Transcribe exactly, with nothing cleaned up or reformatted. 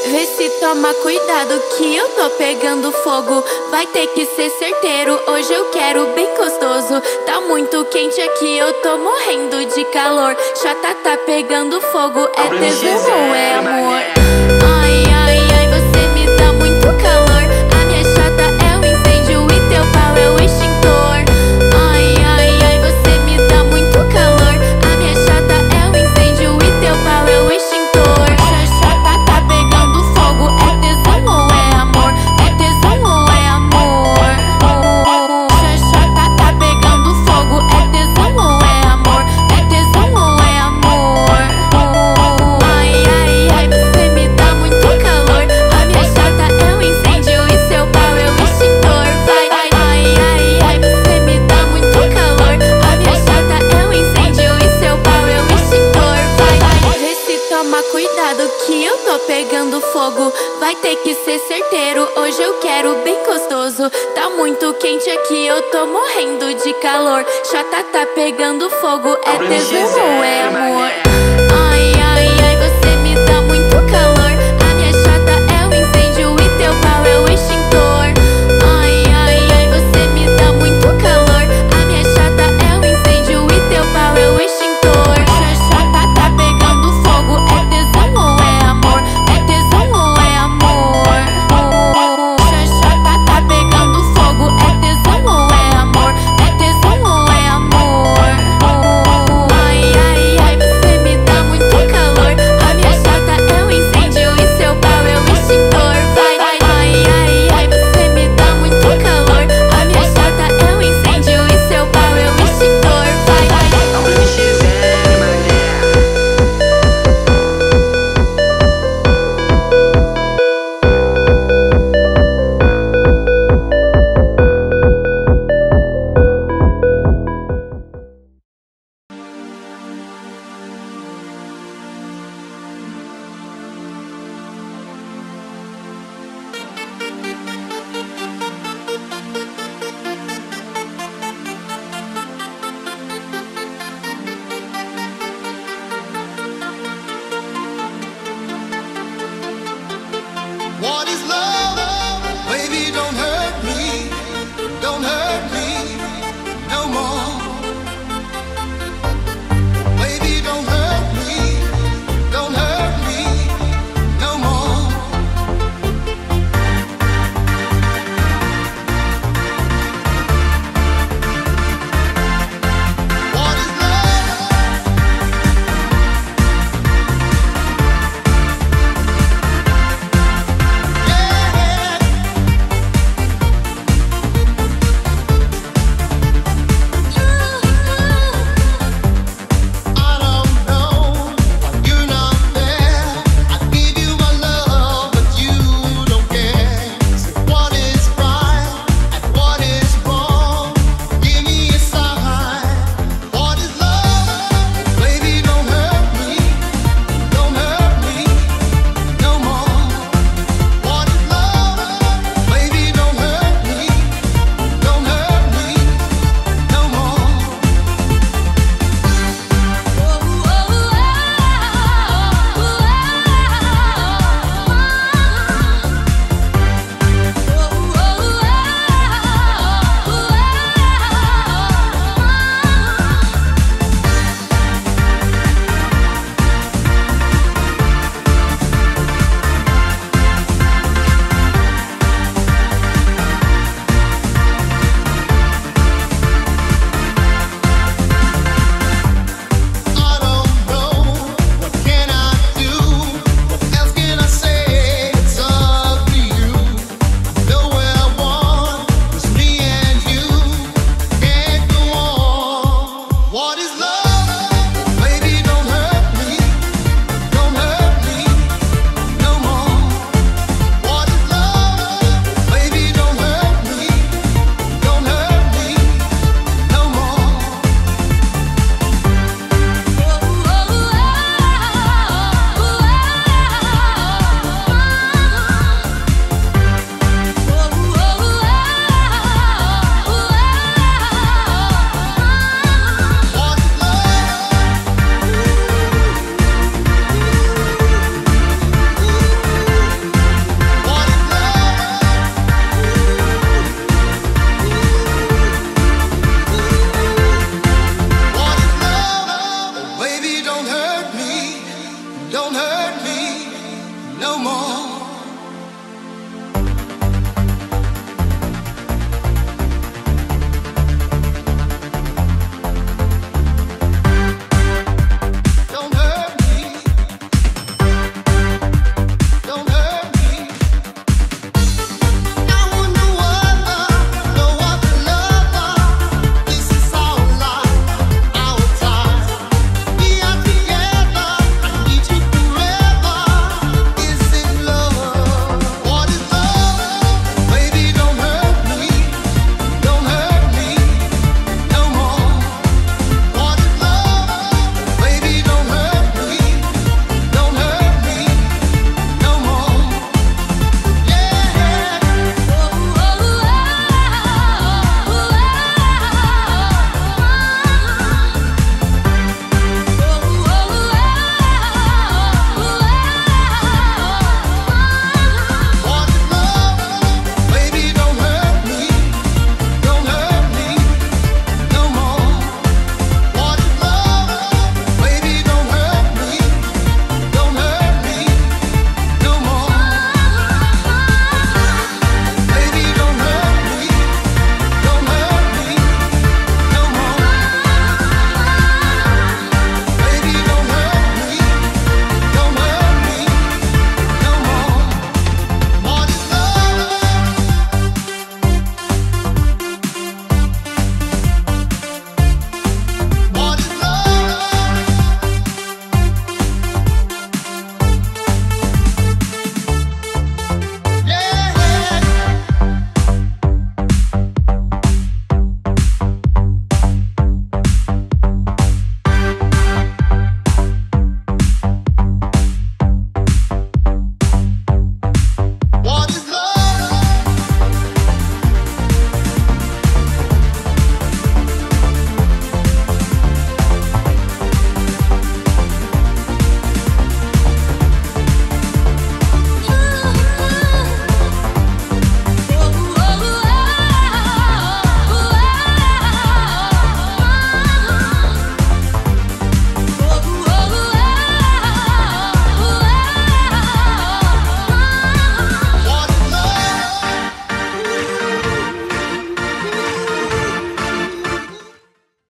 Vê se toma cuidado que eu tô pegando fogo. Vai ter que ser certeiro, hoje eu quero bem gostoso. Tá muito quente aqui, eu tô morrendo de calor. Chata tá pegando fogo, é tesão ou é amor? Ai, ai, ai, você me dá muito calor. A minha chata é o incêndio e teu pau é o extintor. Ai, ai, ai, você me dá muito calor. A minha chata é o incêndio e teu pau é o extintor. Chata tá pegando fogo, é tesão ou é amor? É tesão ou é amor? Chata tá pegando fogo, é tesão ou é amor? É tesão ou é amor? Ai, ai, ai, você me dá muito calor. A minha chata é um incêndio e seu pau é o extintor. Vai, ai, ai, ai, ai, você me dá muito calor. A minha chata é um incêndio e seu pau é o extintor. Vai, vai, vê se toma cuidado que eu tô pegando fogo. Vai ter que ser certeiro, hoje eu quero bem gostoso. Tá muito quente aqui, eu tô morrendo de calor. Chata tá pegando fogo, é tesão ou é amor? Ai, ai, ai, você me dá muito calor. A minha chata é o incêndio e teu pau é o extintor. Ai, ai, ai, você me dá muito calor. A minha chata é o incêndio e teu pau é o extintor. Chata tá pegando fogo, é tesão ou é amor? É tesão ou é amor? Chata tá pegando fogo, é tesão ou é amor? É tesão ou é amor? Ai, ai, ai, você me no more.